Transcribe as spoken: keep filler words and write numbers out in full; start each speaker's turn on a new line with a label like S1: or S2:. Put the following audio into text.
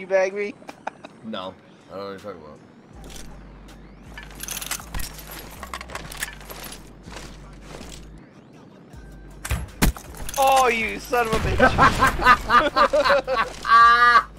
S1: teabag me?
S2: No, I don't know what you're talking about.
S1: Oh, you son of a bitch!